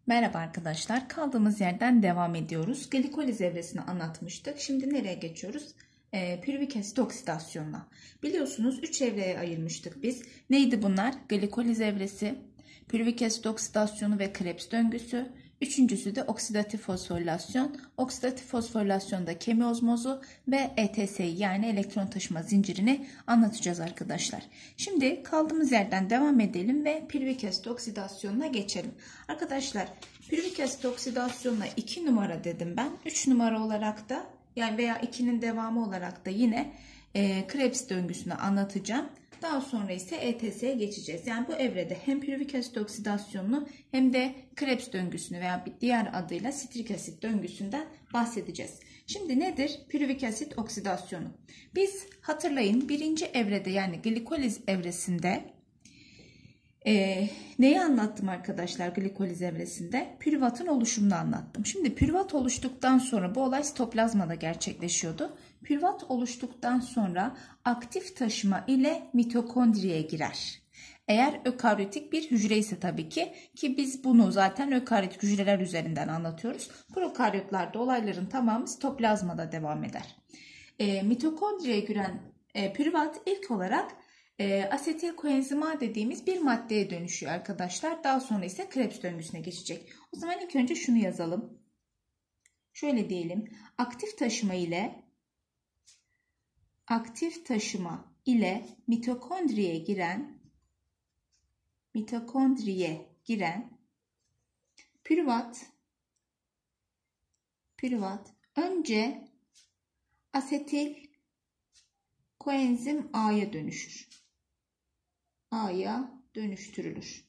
Merhaba arkadaşlar. Kaldığımız yerden devam ediyoruz. Glikoliz evresini anlatmıştık. Şimdi nereye geçiyoruz? Pürüvik asit oksidasyonuna. Biliyorsunuz 3 evreye ayırmıştık biz. Neydi bunlar? Glikoliz evresi, pürüvik asit oksidasyonu ve Krebs döngüsü. Üçüncüsü de oksidatif fosforilasyon. Oksidatif fosforilasyonda kemiozmozu ve ETS'yi yani elektron taşıma zincirini anlatacağız arkadaşlar. Şimdi kaldığımız yerden devam edelim ve pürüvik asit oksidasyonuna geçelim. Arkadaşlar pürüvik asit oksidasyonuna 2 numara dedim ben. 3 numara olarak da yani veya 2'nin devamı olarak da yine Krebs döngüsünü anlatacağım. Daha sonra ise ETS'ye geçeceğiz. Yani bu evrede hem pürüvik asit oksidasyonunu hem de Krebs döngüsünü veya bir diğer adıyla sitrik asit döngüsünden bahsedeceğiz. Şimdi nedir pürüvik asit oksidasyonu? Biz hatırlayın birinci evrede yani glikoliz evresinde neyi anlattım arkadaşlar glikoliz evresinde? Pürüvatın oluşumunu anlattım. Şimdi pürüvat oluştuktan sonra bu olay sitoplazmada gerçekleşiyordu. Pürüvat oluştuktan sonra aktif taşıma ile mitokondriye girer. Eğer ökaryotik bir hücre ise tabii ki biz bunu zaten ökaryotik hücreler üzerinden anlatıyoruz. Prokaryotlarda olayların tamamı sitoplazmada devam eder. Mitokondriye giren pürüvat ilk olarak asetil koenzim A dediğimiz bir maddeye dönüşüyor arkadaşlar. Daha sonra ise Krebs döngüsüne geçecek. O zaman ilk önce şunu yazalım. Şöyle diyelim. Aktif taşıma ile mitokondriye giren pürüvat önce asetil koenzim A'ya dönüştürülür.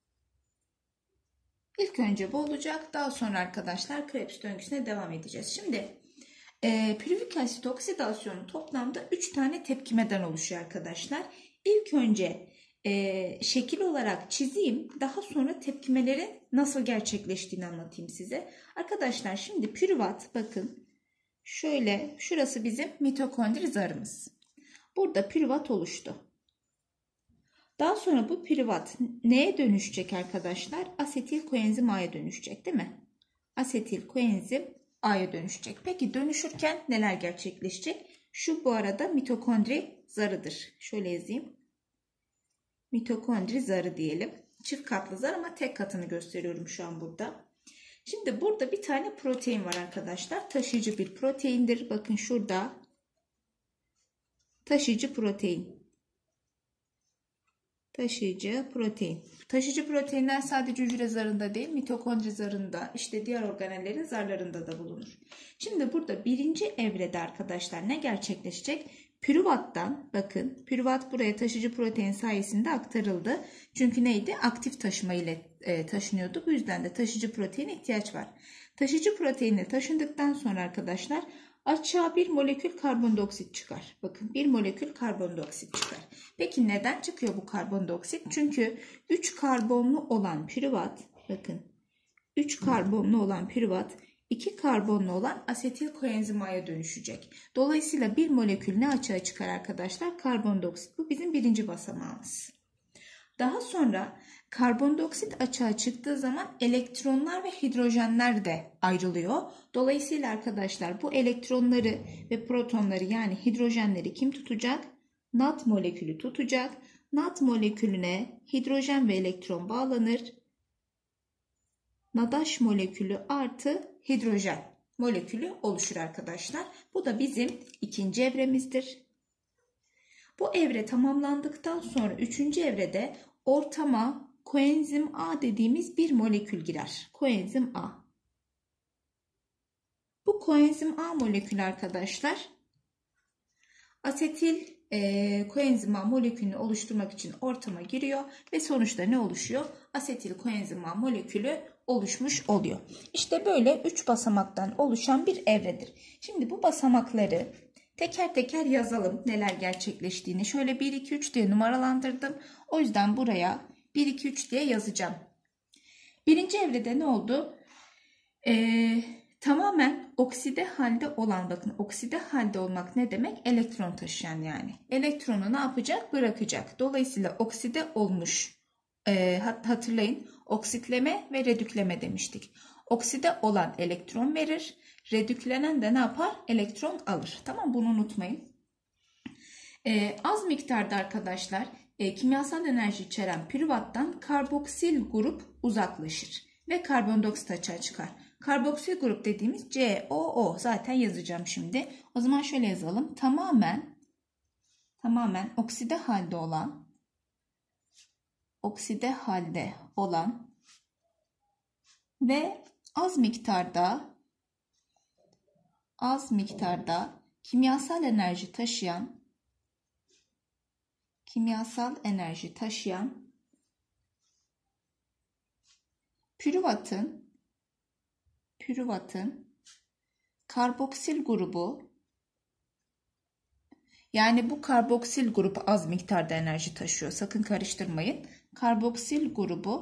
İlk önce bu olacak. Daha sonra arkadaşlar Krebs döngüsüne devam edeceğiz. Şimdi pürüvik asit oksidasyonu toplamda 3 tane tepkimeden oluşuyor arkadaşlar. İlk önce şekil olarak çizeyim. Daha sonra tepkimelerin nasıl gerçekleştiğini anlatayım size. Arkadaşlar şimdi pürüvat bakın. Şöyle şurası bizim mitokondri zarımız. Burada pürüvat oluştu. Daha sonra bu pürüvat neye dönüşecek arkadaşlar? Asetil koenzim A'ya dönüşecek değil mi? Asetil koenzim A'ya dönüşecek. Peki dönüşürken neler gerçekleşecek? Şu bu arada mitokondri zarıdır. Şöyle yazayım. Mitokondri zarı diyelim. Çift katlı zar ama tek katını gösteriyorum şu an burada. Şimdi burada bir tane protein var arkadaşlar. Taşıyıcı bir proteindir. Bakın şurada. Taşıyıcı protein. Taşıyıcı proteinler sadece hücre zarında değil, mitokondri zarında, işte diğer organellerin zarlarında da bulunur. Şimdi burada birinci evrede arkadaşlar ne gerçekleşecek? Pürüvattan, bakın pürüvat buraya taşıyıcı protein sayesinde aktarıldı. Çünkü neydi? Aktif taşıma ile taşınıyordu. Bu yüzden de taşıyıcı proteine ihtiyaç var. Taşıyıcı proteinle taşındıktan sonra arkadaşlar açığa bir molekül karbondioksit çıkar. Bakın bir molekül karbondioksit çıkar. Peki neden çıkıyor bu karbondioksit? Çünkü 3 karbonlu olan pürüvat, bakın 3 karbonlu olan pürüvat 2 karbonlu olan asetil koenzim A'ya dönüşecek. Dolayısıyla bir molekül ne açığa çıkar arkadaşlar? Karbondioksit. Bu bizim birinci basamağımız. Daha sonra karbondioksit açığa çıktığı zaman elektronlar ve hidrojenler de ayrılıyor. Dolayısıyla arkadaşlar bu elektronları ve protonları yani hidrojenleri kim tutacak? NAD molekülü tutacak. NAD molekülüne hidrojen ve elektron bağlanır. NADH molekülü artı hidrojen molekülü oluşur arkadaşlar. Bu da bizim ikinci evremizdir. Bu evre tamamlandıktan sonra üçüncü evrede ortama koenzim A dediğimiz bir molekül girer. Koenzim A. Bu koenzim A molekülü arkadaşlar asetil koenzim A molekülünü oluşturmak için ortama giriyor ve sonuçta ne oluşuyor? Asetil koenzim A molekülü oluşmuş oluyor. İşte böyle 3 basamaktan oluşan bir evredir. Şimdi bu basamakları teker teker yazalım neler gerçekleştiğini. Şöyle 1, 2, 3 diye numaralandırdım. O yüzden buraya 1, 2, 3 diye yazacağım. Birinci evrede ne oldu? Tamamen okside halde olan, bakın okside halde olmak ne demek? Elektron taşıyan yani. Elektronu ne yapacak? Bırakacak. Dolayısıyla okside olmuş Hatırlayın, oksitleme ve redükleme demiştik. Okside olan elektron verir. Redüklenen de ne yapar? Elektron alır. Tamam, bunu unutmayın. Az miktarda arkadaşlar kimyasal enerji içeren pürüvattan karboksil grup uzaklaşır ve karbondioksit açığa çıkar. Karboksil grup dediğimiz COO, zaten yazacağım şimdi. O zaman şöyle yazalım. Tamamen okside halde olan ve az miktarda kimyasal enerji taşıyan pürüvatın karboksil grubu, yani bu karboksil grubu az miktarda enerji taşıyor. Sakın karıştırmayın. Karboksil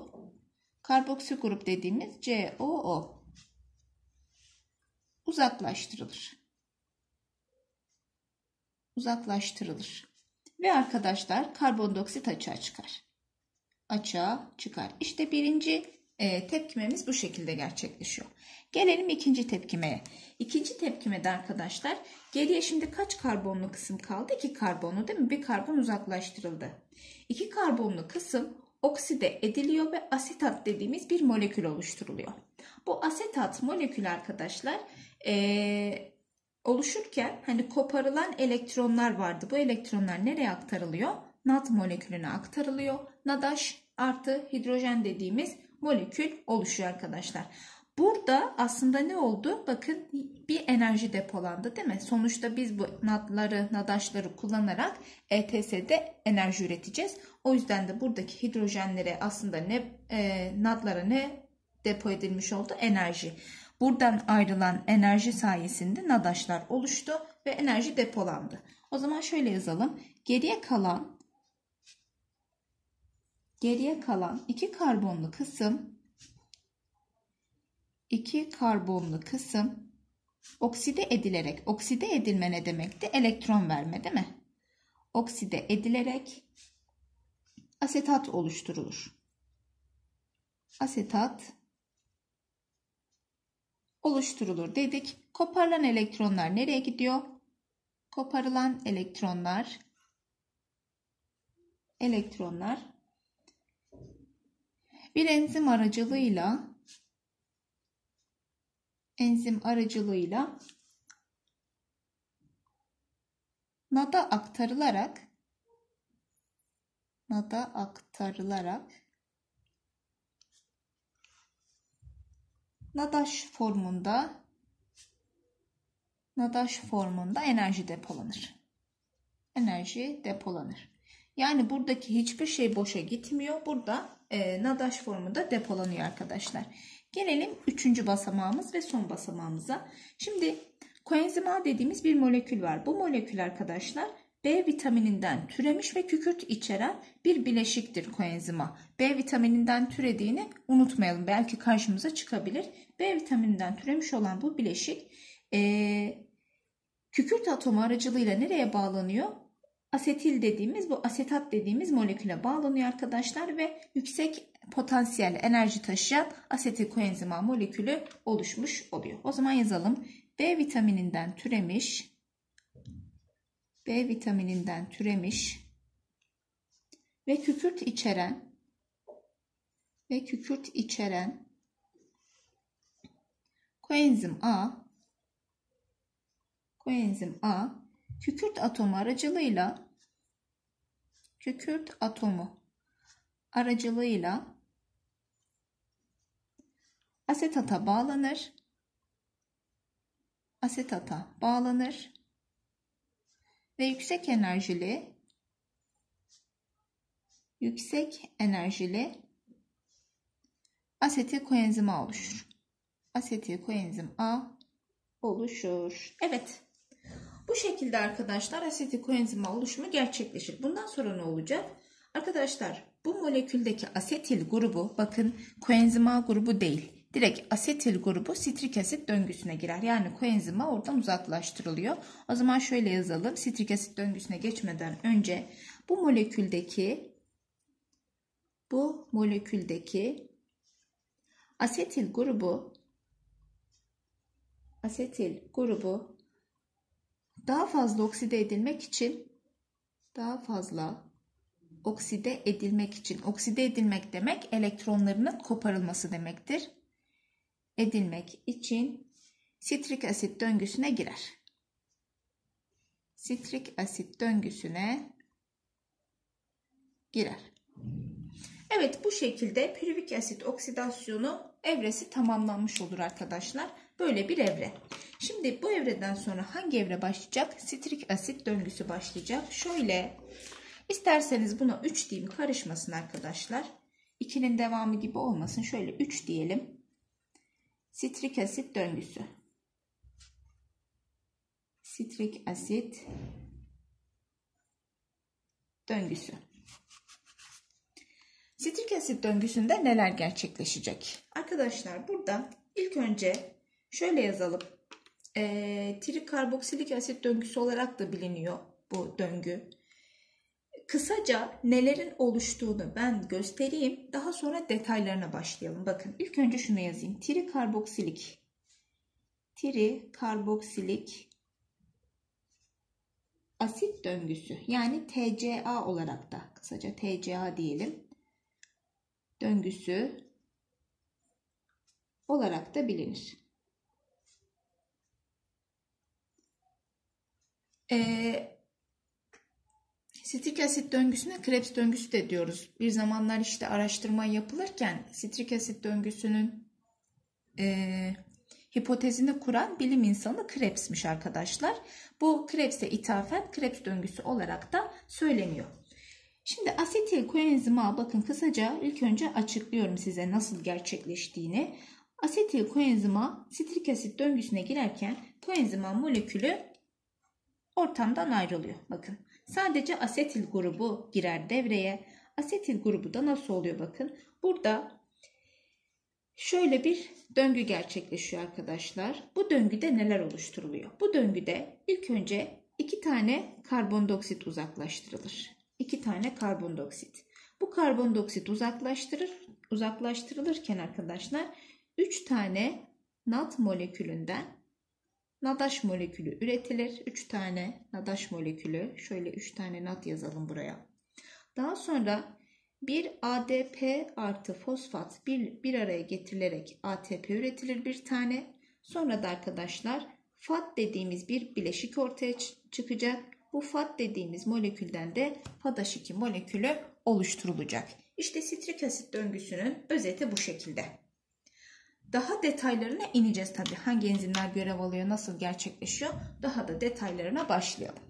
grup dediğimiz COO uzaklaştırılır. Ve arkadaşlar karbondioksit açığa çıkar. İşte birinci tepkimemiz bu şekilde gerçekleşiyor. Gelelim ikinci tepkimeye. İkinci tepkimede arkadaşlar geriye şimdi kaç karbonlu kısım kaldı? 2 karbonlu, değil mi? Bir karbon uzaklaştırıldı. 2 karbonlu kısım okside ediliyor ve asetat dediğimiz bir molekül oluşturuluyor. Bu asetat molekülü arkadaşlar oluşurken hani koparılan elektronlar vardı. Bu elektronlar nereye aktarılıyor? NAD molekülüne aktarılıyor. NADH artı hidrojen dediğimiz molekül oluşuyor arkadaşlar. Burada aslında ne oldu? Bakın, bir enerji depolandı, değil mi? Sonuçta biz bu NADH'ları kullanarak ETS'de enerji üreteceğiz. O yüzden de buradaki hidrojenlere aslında NAD'lara ne depo edilmiş oldu? Enerji. Buradan ayrılan enerji sayesinde NADH'lar oluştu ve enerji depolandı. O zaman şöyle yazalım. Geriye kalan 2 karbonlu kısım okside edilme ne demekti? Elektron verme, değil mi? Okside edilerek asetat oluşturulur. Dedik. Koparılan elektronlar nereye gidiyor? Koparılan elektronlar bir enzim aracılığıyla NAD'a aktarılarak NADH formunda enerji depolanır. Yani buradaki hiçbir şey boşa gitmiyor. Burada NADH formunda depolanıyor arkadaşlar. Gelelim 3. basamağımız ve son basamağımıza. Şimdi koenzim A dediğimiz bir molekül var. Bu molekül arkadaşlar B vitamininden türemiş ve kükürt içeren bir bileşiktir koenzim A. B vitamininden türediğini unutmayalım. Belki karşımıza çıkabilir. B vitamininden türemiş olan bu bileşik kükürt atomu aracılığıyla nereye bağlanıyor? Asetat dediğimiz moleküle bağlanıyor arkadaşlar ve yüksek potansiyel enerji taşıyan asetil koenzim A molekülü oluşmuş oluyor. O zaman yazalım. B vitamininden türemiş ve kükürt içeren koenzim A kükürt atomu aracılığıyla asetata bağlanır ve yüksek enerjili asetil koenzim A oluşur. Evet. Bu şekilde arkadaşlar asetil koenzim A oluşumu gerçekleşir. Bundan sonra ne olacak? Arkadaşlar bu moleküldeki asetil grubu, bakın koenzim A grubu değil. Direkt asetil grubu sitrik asit döngüsüne girer. Yani koenzim A oradan uzaklaştırılıyor. O zaman şöyle yazalım. Sitrik asit döngüsüne geçmeden önce bu moleküldeki bu moleküldeki asetil grubu daha fazla okside edilmek için okside edilmek demek elektronlarının koparılması demektir. Edilmek için sitrik asit döngüsüne girer. Sitrik asit döngüsüne girer. Evet, bu şekilde pürüvik asit oksidasyonu evresi tamamlanmış olur arkadaşlar. Böyle bir evre. Şimdi bu evreden sonra hangi evre başlayacak? Sitrik asit döngüsü başlayacak. Şöyle, isterseniz buna 3 diyeyim, karışmasın arkadaşlar. 2'nin devamı gibi olmasın. Şöyle 3 diyelim. Sitrik asit döngüsü. Sitrik asit döngüsü. Sitrik asit döngüsünde neler gerçekleşecek? Arkadaşlar burada ilk önce şöyle yazalım. Trikarboksilik asit döngüsü olarak da biliniyor bu döngü. Kısaca nelerin oluştuğunu ben göstereyim. Daha sonra detaylarına başlayalım. Bakın ilk önce şunu yazayım. Trikarboksilik asit döngüsü, yani TCA olarak da kısaca TCA diyelim, döngüsü olarak da bilinir. Sitrik asit döngüsüne Krebs döngüsü de diyoruz. Bir zamanlar işte araştırma yapılırken sitrik asit döngüsünün hipotezini kuran bilim insanı Krebs'miş arkadaşlar. Bu Krebs'e ithafen Krebs döngüsü olarak da söyleniyor. Şimdi asetil koenzim A, bakın kısaca ilk önce açıklıyorum size nasıl gerçekleştiğini. Asetil koenzim A sitrik asit döngüsüne girerken koenzim A molekülü ortamdan ayrılıyor. Bakın sadece asetil grubu girer devreye. Asetil grubu da nasıl oluyor bakın. Burada şöyle bir döngü gerçekleşiyor arkadaşlar. Bu döngüde neler oluşturuluyor? Bu döngüde ilk önce 2 tane karbondioksit uzaklaştırılır. 2 tane karbondioksit. Bu karbondioksit uzaklaştırılırken arkadaşlar 3 tane NAD molekülünden NADH molekülü üretilir. 3 tane NADH molekülü. Şöyle 3 tane NAD yazalım buraya. Daha sonra bir ADP artı fosfat bir araya getirilerek ATP üretilir bir tane. Sonra da arkadaşlar FAD dediğimiz bir bileşik ortaya çıkacak. Bu FAD dediğimiz molekülden de FADH2 molekülü oluşturulacak. İşte sitrik asit döngüsünün özeti bu şekilde. Daha detaylarına ineceğiz tabii. Hangi enzimler görev alıyor, nasıl gerçekleşiyor? Daha da detaylarına başlayalım.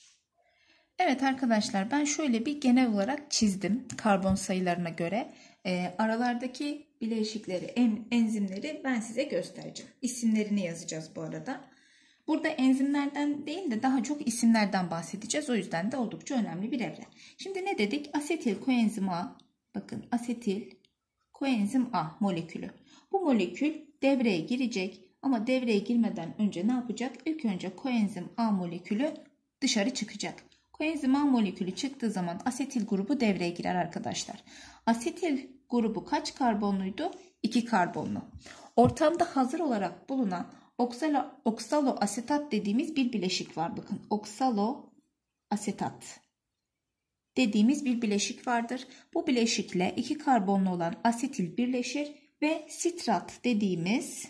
Evet arkadaşlar, ben şöyle bir genel olarak çizdim karbon sayılarına göre. Aralardaki bileşikleri, enzimleri ben size göstereceğim. İsimlerini yazacağız bu arada. Burada enzimlerden değil de daha çok isimlerden bahsedeceğiz. O yüzden de oldukça önemli bir evre. Şimdi ne dedik? Asetil koenzim A. Bakın asetil koenzim A molekülü. Bu molekül devreye girecek ama devreye girmeden önce ne yapacak? İlk önce koenzim A molekülü dışarı çıkacak. Koenzim A molekülü çıktığı zaman asetil grubu devreye girer arkadaşlar. Asetil grubu kaç karbonluydu? 2 karbonlu. Ortamda hazır olarak bulunan oksaloasetat dediğimiz bir bileşik var. Bakın oksaloasetat dediğimiz bir bileşik vardır. Bu bileşikle 2 karbonlu olan asetil birleşir ve sitrat dediğimiz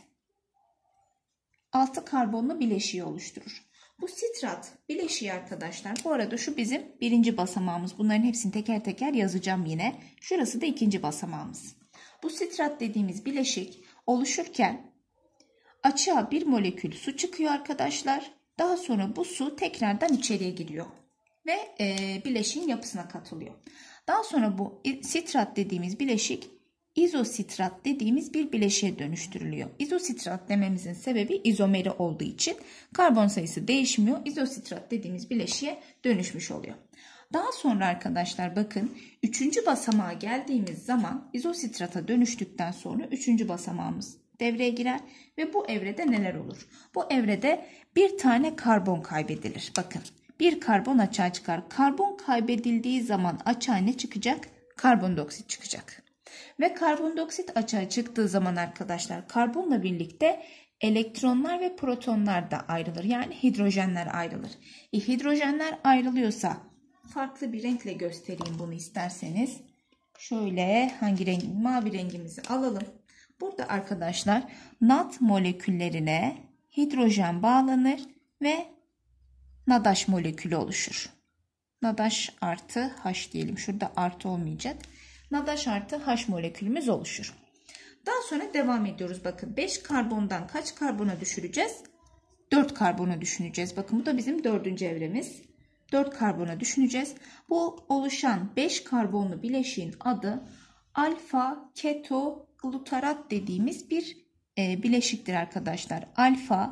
6 karbonlu bileşiği oluşturur. Bu sitrat bileşiği arkadaşlar, bu arada şu bizim birinci basamağımız. Bunların hepsini teker teker yazacağım yine. Şurası da ikinci basamağımız. Bu sitrat dediğimiz bileşik oluşurken açığa bir molekül su çıkıyor arkadaşlar. Daha sonra bu su tekrardan içeriye giriyor ve bileşiğin yapısına katılıyor. Daha sonra bu sitrat dediğimiz bileşik izositrat dediğimiz bir bileşiğe dönüştürülüyor. İzositrat dememizin sebebi izomeri olduğu için karbon sayısı değişmiyor. İzositrat dediğimiz bileşiğe dönüşmüş oluyor. Daha sonra arkadaşlar bakın 3. basamağa geldiğimiz zaman izositrata dönüştükten sonra 3. basamağımız devreye girer ve bu evrede neler olur? Bu evrede bir tane karbon kaybedilir. Bakın bir karbon açığa çıkar. Karbon kaybedildiği zaman açığa ne çıkacak? karbondioksit çıkacak. Ve karbondioksit açığa çıktığı zaman arkadaşlar karbonla birlikte elektronlar ve protonlar da ayrılır. Yani hidrojenler ayrılır. Hidrojenler ayrılıyorsa farklı bir renkle göstereyim bunu isterseniz. Şöyle hangi renk? Mavi rengimizi alalım. Burada arkadaşlar NAD moleküllerine hidrojen bağlanır ve NADH molekülü oluşur. NADH artı H diyelim. Şurada artı olmayacak. NADH artı H molekülümüz oluşur. Daha sonra devam ediyoruz. Bakın 5 karbondan kaç karbona düşüreceğiz? 4 karbona düşüneceğiz. Bakın bu da bizim 4. evremiz. 4 karbona düşüneceğiz. Bu oluşan 5 karbonlu bileşiğin adı alfa ketoglutarat dediğimiz bir bileşiktir arkadaşlar. Alfa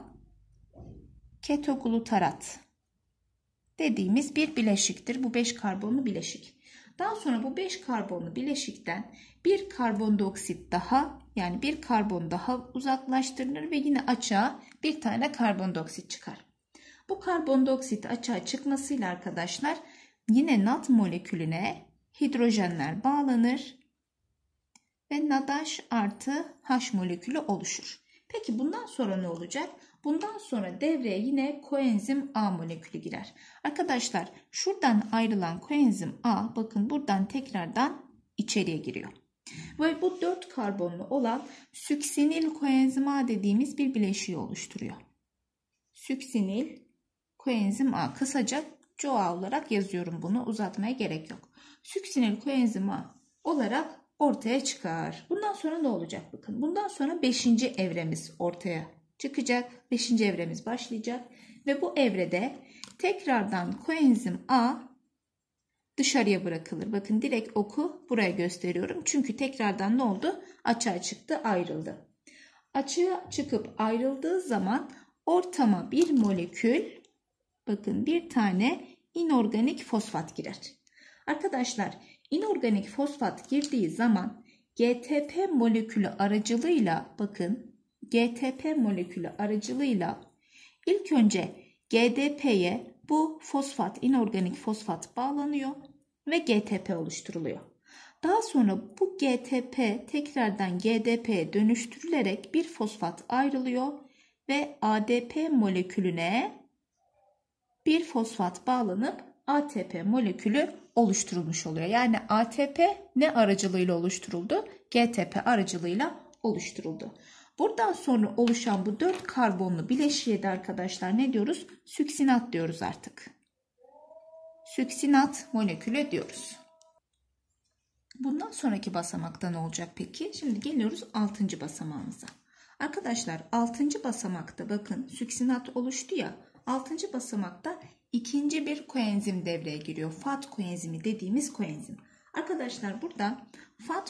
ketoglutarat dediğimiz bir bileşiktir. Bu 5 karbonlu bileşik. Daha sonra bu 5 karbonlu bileşikten bir karbondioksit daha, yani bir karbon daha uzaklaştırılır ve yine açığa bir tane karbondioksit çıkar. Bu karbondioksit açığa çıkmasıyla arkadaşlar yine NAD molekülüne hidrojenler bağlanır ve NADH artı H molekülü oluşur. Peki bundan sonra ne olacak? Bundan sonra devreye yine koenzim A molekülü girer. Arkadaşlar şuradan ayrılan koenzim A bakın buradan tekrardan içeriye giriyor. Ve bu 4 karbonlu olan süksinil koenzim A dediğimiz bir bileşiği oluşturuyor. Süksinil koenzim A, kısaca CoA olarak yazıyorum, bunu uzatmaya gerek yok. Süksinil koenzim A olarak ortaya çıkar. Bundan sonra ne olacak bakın. Bundan sonra 5. evremiz ortaya çıkacak. 5. evremiz başlayacak ve bu evrede tekrardan koenzim A dışarıya bırakılır. Bakın direkt oku buraya gösteriyorum. Çünkü tekrardan ne oldu? Açığa çıktı, ayrıldı. Açığa çıkıp ayrıldığı zaman ortama bir molekül, bakın bir tane inorganik fosfat girer. Arkadaşlar inorganik fosfat girdiği zaman GTP molekülü aracılığıyla, bakın GTP molekülü aracılığıyla ilk önce GDP'ye bu fosfat, inorganik fosfat bağlanıyor ve GTP oluşturuluyor. Daha sonra bu GTP tekrardan GDP'ye dönüştürülerek bir fosfat ayrılıyor ve ADP molekülüne bir fosfat bağlanıp ATP molekülü oluşturulmuş oluyor. Yani ATP ne aracılığıyla oluşturuldu? GTP aracılığıyla oluşturuldu. Buradan sonra oluşan bu 4 karbonlu bileşiğe de arkadaşlar ne diyoruz? Süksinat diyoruz artık. Süksinat molekülü diyoruz. Bundan sonraki basamakta ne olacak peki? Şimdi geliyoruz 6. basamağımıza. Arkadaşlar 6. basamakta bakın süksinat oluştu ya. 6. basamakta ikinci bir koenzim devreye giriyor. FAT koenzimi dediğimiz koenzim. Arkadaşlar burada FAT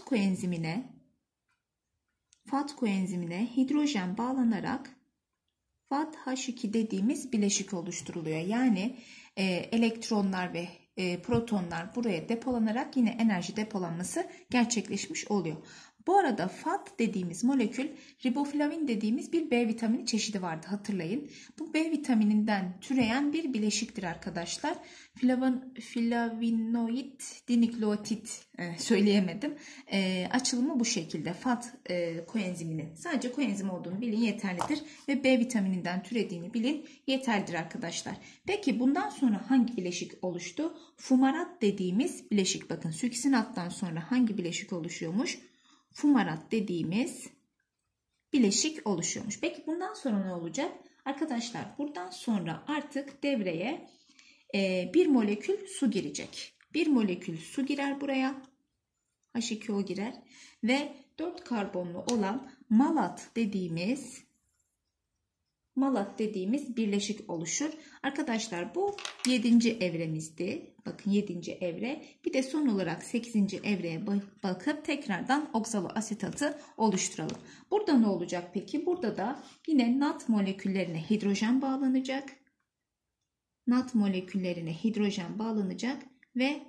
koenzimine hidrojen bağlanarak FAT-H2 dediğimiz bileşik oluşturuluyor. Yani elektronlar ve protonlar buraya depolanarak yine enerji depolanması gerçekleşmiş oluyor. Bu arada FAT dediğimiz molekül riboflavin dediğimiz bir B vitamini çeşidi vardı, hatırlayın. Bu B vitamininden türeyen bir bileşiktir arkadaşlar. Flavinoid dinükleotit söyleyemedim. Açılımı bu şekilde. FAT koenziminin sadece koenzim olduğunu bilin yeterlidir ve B vitamininden türediğini bilin yeterlidir arkadaşlar. Peki bundan sonra hangi bileşik oluştu? Fumarat dediğimiz bileşik, bakın süksinattan sonra hangi bileşik oluşuyormuş? Fumarat dediğimiz bileşik oluşuyormuş. Peki bundan sonra ne olacak? Arkadaşlar buradan sonra artık devreye bir molekül su girecek. Bir molekül su girer buraya. H2O girer ve 4 karbonlu olan malat dediğimiz birleşik oluşur. Arkadaşlar bu 7. evremizdi. Bakın 7. evre. Bir de son olarak 8. evreye bakıp tekrardan oksaloasetatı oluşturalım. Burada ne olacak peki? Burada da yine NAD moleküllerine hidrojen bağlanacak. NAD moleküllerine hidrojen bağlanacak ve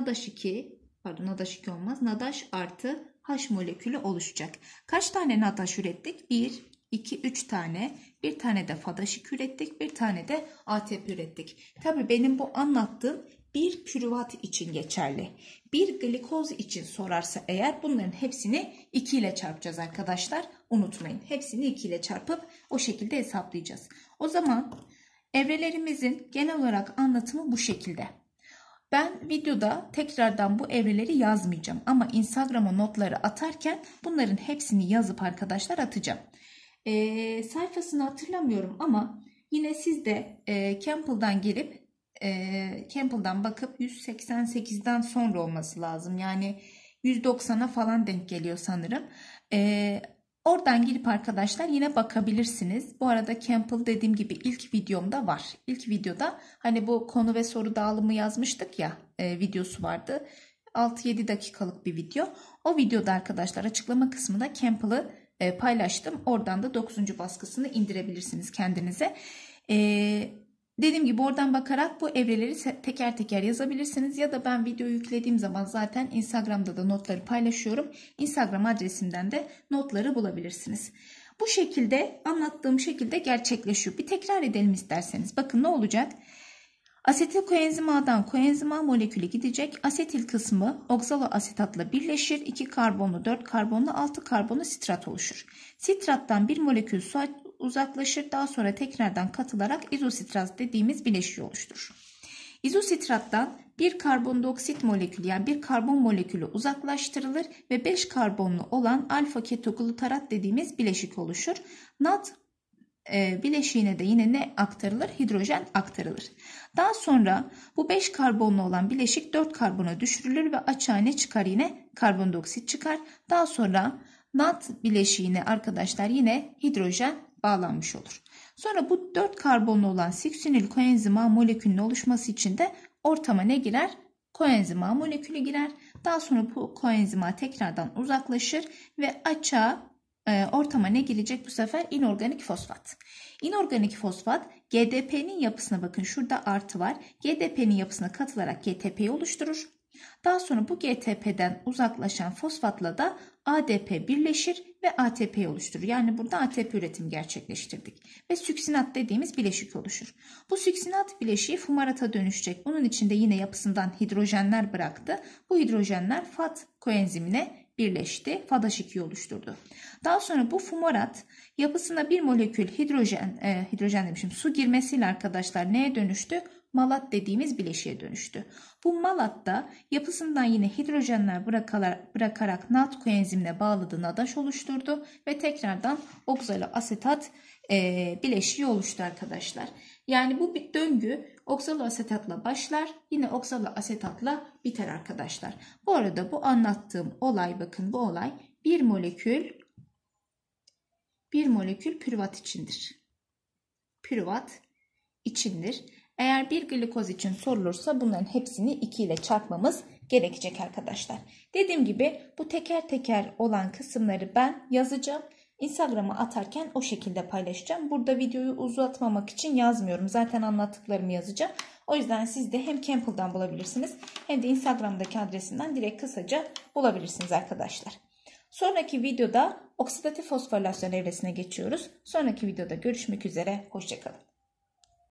NADH olmaz. NADH artı H molekülü oluşacak. Kaç tane NADH ürettik? 1, 2, 3 tane. Bir tane de FADH2 ürettik. Bir tane de ATP ürettik. Tabii benim bu anlattığım bir pürüvat için geçerli. Bir glikoz için sorarsa eğer bunların hepsini 2 ile çarpacağız arkadaşlar. Unutmayın. Hepsini 2 ile çarpıp o şekilde hesaplayacağız. O zaman evrelerimizin genel olarak anlatımı bu şekilde. Ben videoda tekrardan bu evreleri yazmayacağım ama Instagram'a notları atarken bunların hepsini yazıp arkadaşlar atacağım. Sayfasını hatırlamıyorum ama yine siz de Campbell'dan gelip Campbell'dan bakıp 188'den sonra olması lazım. Yani 190'a falan denk geliyor sanırım. Oradan girip arkadaşlar yine bakabilirsiniz. Bu arada Campbell dediğim gibi ilk videomda var. İlk videoda hani bu konu ve soru dağılımı yazmıştık ya, videosu vardı. 6-7 dakikalık bir video. O videoda arkadaşlar açıklama kısmında Campbell'ı paylaştım. Oradan da 9. baskısını indirebilirsiniz kendinize. Dediğim gibi oradan bakarak bu evreleri teker teker yazabilirsiniz. Ya da ben videoyu yüklediğim zaman zaten Instagram'da da notları paylaşıyorum. Instagram adresimden de notları bulabilirsiniz. Bu şekilde anlattığım şekilde gerçekleşiyor. Bir tekrar edelim isterseniz. Bakın ne olacak? Asetil koenzim A'dan koenzim A molekülü gidecek. Asetil kısmı oksaloasetatla birleşir. 2 karbonlu, 4 karbonlu, 6 karbonlu sitrat oluşur. Sitrattan bir molekül su uzaklaşır. Daha sonra tekrardan katılarak izositrat dediğimiz bileşiği oluşturur. İzositrattan bir karbondioksit molekülü yani bir karbon molekülü uzaklaştırılır ve 5 karbonlu olan alfa ketoglutarat dediğimiz bileşik oluşur. NAD bileşiğine de yine ne aktarılır? Hidrojen aktarılır. Daha sonra bu 5 karbonlu olan bileşik 4 karbona düşürülür ve açığa ne çıkar? Yine karbondioksit çıkar. Daha sonra NAD bileşiğine arkadaşlar yine hidrojen bağlanmış olur. Sonra bu 4 karbonlu olan siksinil koenzim A molekülünün oluşması için de ortama ne girer? Koenzim A molekülü girer. Daha sonra bu koenzim A tekrardan uzaklaşır ve açığa ortama ne girecek bu sefer? İnorganik fosfat. İnorganik fosfat GDP'nin yapısına bakın şurada artı var. GDP'nin yapısına katılarak GTP'yi oluşturur. Daha sonra bu GTP'den uzaklaşan fosfatla da ADP birleşir ve ATP'yi oluşturur. Yani burada ATP üretimi gerçekleştirdik. Ve süksinat dediğimiz bileşik oluşur. Bu süksinat bileşiği fumarata dönüşecek. Bunun içinde yine yapısından hidrojenler bıraktı. Bu hidrojenler FAD koenzimine birleşti. FADH2'yi oluşturdu. Daha sonra bu fumarat yapısına bir molekül su girmesiyle arkadaşlar neye dönüştü? Malat dediğimiz bileşiğe dönüştü. Bu malat da yapısından yine hidrojenler bırakarak NAD koenzimine bağladığı NADH oluşturdu ve tekrardan oksaloasetat bileşiği oluştu arkadaşlar. Yani bu bir döngü oksaloasetatla başlar, yine oksaloasetatla biter arkadaşlar. Bu arada bu anlattığım olay, bakın bu olay bir molekül pürüvat içindir. Pürüvat içindir. Eğer bir glikoz için sorulursa bunların hepsini 2 ile çarpmamız gerekecek arkadaşlar. Dediğim gibi bu teker teker olan kısımları ben yazacağım. Instagram'a atarken o şekilde paylaşacağım. Burada videoyu uzatmamak için yazmıyorum. Zaten anlattıklarımı yazacağım. O yüzden siz de hem Campbell'dan bulabilirsiniz hem de Instagram'daki adresinden direkt kısaca bulabilirsiniz arkadaşlar. Sonraki videoda oksidatif fosforilasyon evresine geçiyoruz. Sonraki videoda görüşmek üzere. Hoşça kalın.